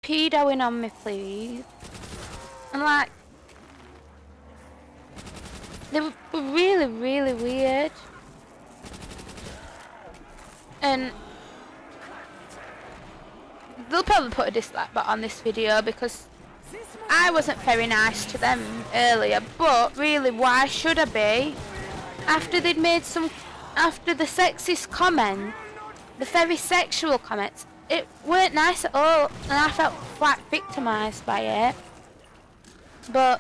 pedoing on me, please. And like, they were really, really weird. And they'll probably put a dislike button on this video because I wasn't very nice to them earlier, but really, why should I be? After they'd made after the sexist comment, the very sexual comments, it weren't nice at all, and I felt quite victimised by it. But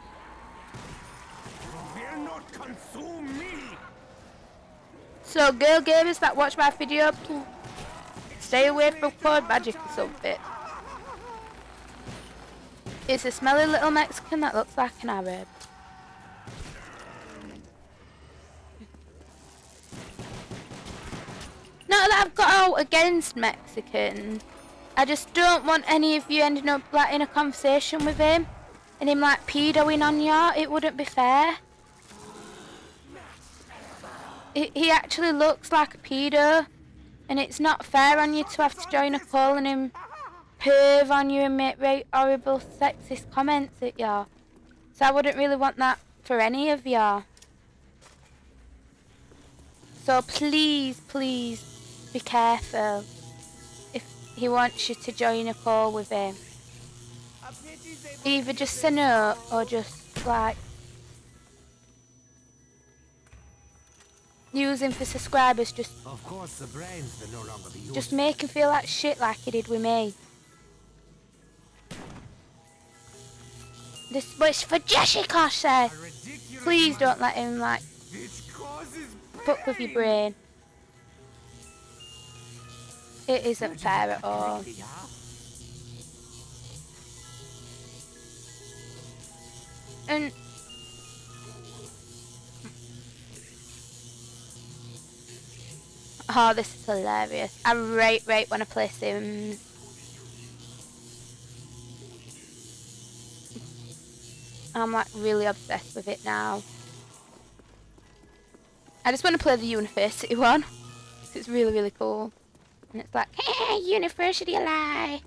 so, girl gamers that watch my video, stay away from Code Magic or something. It's a smelly little Mexican that looks like an Arab. Not that I've got out against Mexicans, I just don't want any of you ending up like in a conversation with him and him like pedoing on you. It wouldn't be fair. He actually looks like a pedo, and it's not fair on you to have to join a call and him perv on you and make very horrible sexist comments at you. So I wouldn't really want that for any of you. So please, please be careful if he wants you to join a call with him. Either just say no or just like use him for subscribers. Just of course the brains will no longer be used. Just make him feel like shit like he did with me. This was for Jessica said. Please don't let him like fuck with your brain. It isn't fair at all. And oh, this is hilarious. I rate when I play Sims. I'm like really obsessed with it now. I just want to play the university one. It's really, really cool. And it's like, hey, university alive.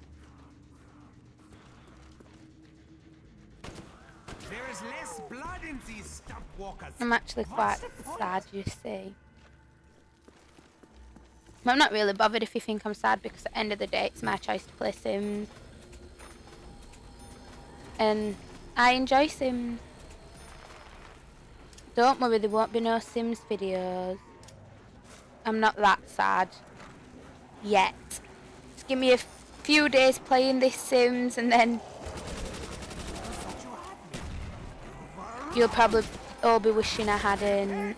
There is less blood in these stump walkers. I'm actually quite sad, you see. But I'm not really bothered if you think I'm sad, because at the end of the day it's my choice to play Sims. And I enjoy Sims. Don't worry, there won't be no Sims videos. I'm not that sad. Yet. Just give me a few days playing this Sims and then you'll probably all be wishing I hadn't.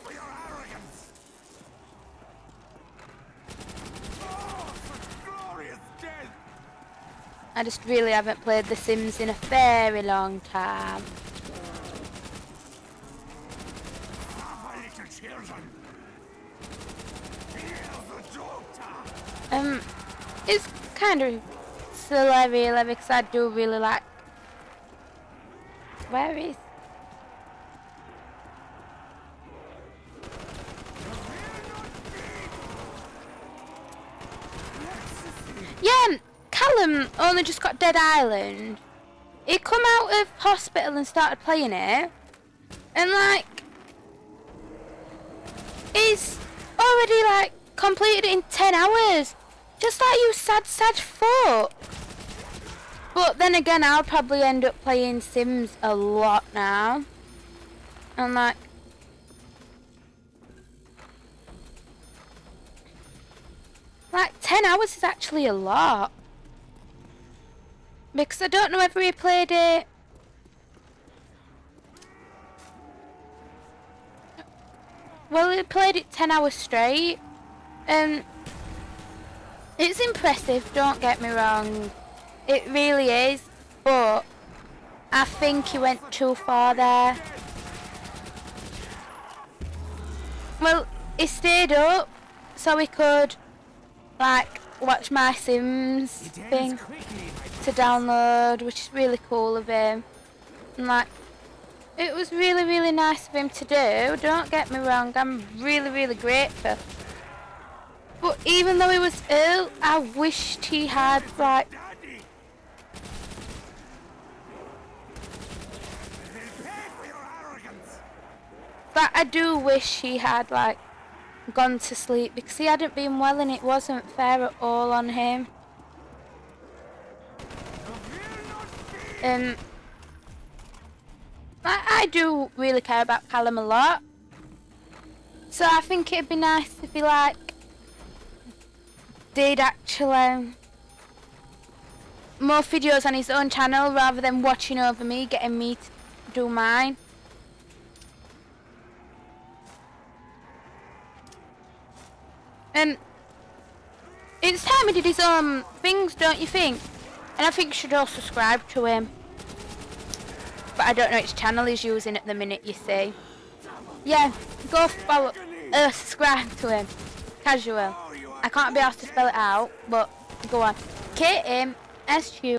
I just really haven't played The Sims in a very long time. It's kind of silly really, because I do really like... Where is... Yeah, Callum only just got Dead Island. He come out of hospital and started playing it, and like, he's already like completed it in 10 hours. Just like you sad fuck. But then again, I'll probably end up playing Sims a lot now. And like, like 10 hours is actually a lot. Because I don't know whether he played it. Well, he played it 10 hours straight. It's impressive, don't get me wrong. It really is. But I think he went too far there. Well, he stayed up so he could like watch my Sims thing to download, which is really cool of him. And like, it was really, really nice of him to do. Don't get me wrong, I'm really, really grateful. But even though he was ill, I wished he had like But I do wish he had like gone to sleep because he hadn't been well and it wasn't fair at all on him. I do really care about Callum a lot. So I think it'd be nice if he like did actually more videos on his own channel rather than watching over me, getting me to do mine. And it's time he did his own things, don't you think? And I think you should all subscribe to him. But I don't know which channel he's using at the minute, you see. Yeah, go follow, subscribe to him. Casual. I can't be asked to spell it out, but go on. KMSU.